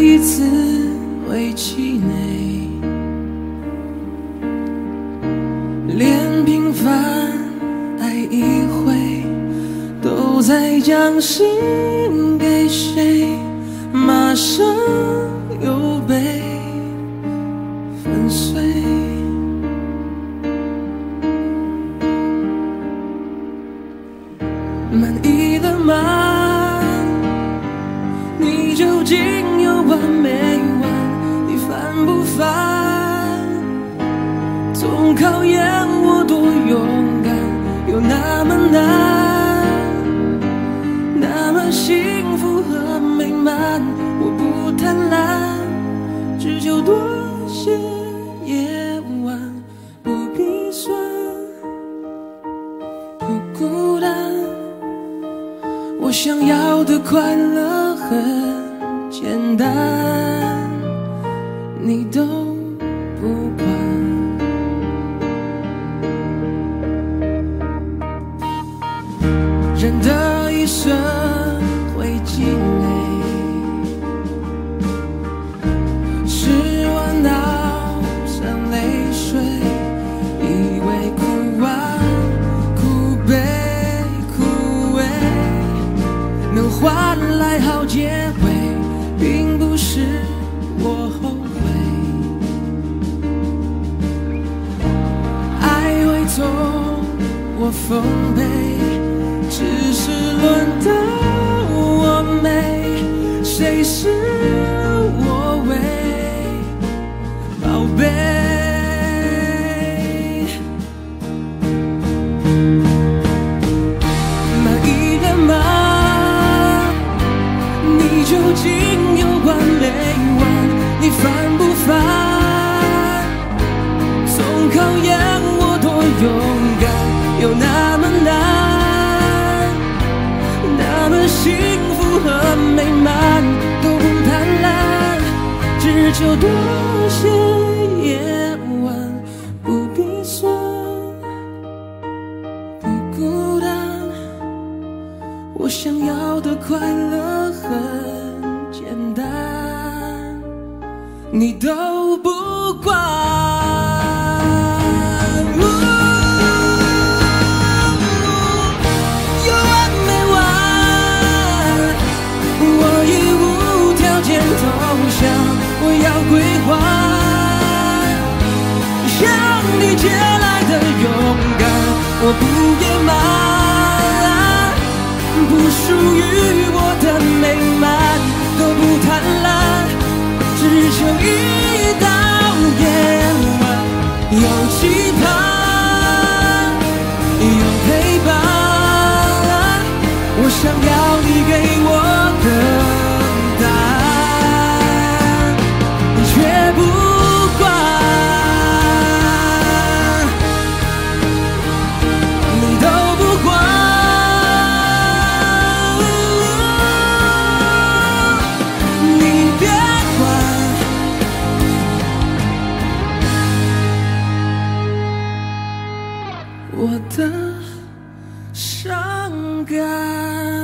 一次会气馁，连平凡爱一回都在将心给谁，马上又被粉碎。满意了吗？你究竟有完没完？你烦不烦？总考验我多勇敢，有那么难？那么幸福和美满，我不贪婪，只求多些夜晚，不必酸，不孤单。我想要的快乐很简单，你都不管。人的一生会积累，失望到成泪水，以为哭完哭悲枯萎能换来好结尾，并不是我后悔。爱会从我奉陪，只是轮到我没，谁是我为宝贝？满意了吗？你究竟有完没完？你烦不烦？总考验我多勇敢，有那么难？那么幸福和美满，都不贪婪，只求多些夜晚，不必酸，不孤单。我想要的快乐很简单，你都不管。我要归还，向你借来的勇敢，我不野蛮，不属于我的美满，都不贪婪，只求一道夜晚，有期盼，有陪伴，我想要你给我的答案。却不管，你都不管，你别管。我的伤感。